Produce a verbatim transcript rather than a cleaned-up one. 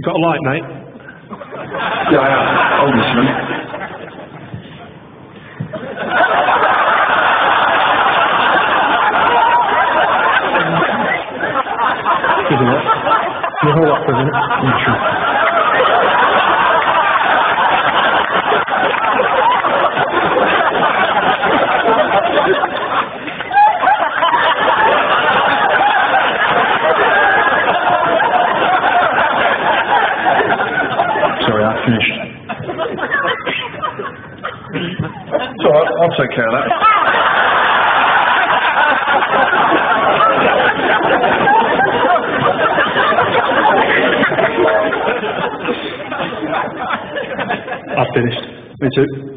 Got a light, mate? Yeah, I am. Hold this a minute. Isn't it? Can you hold that for a minute? Yeah, sure. Sorry, I finished. It's all right, I'll take care of that. I've finished. Me too.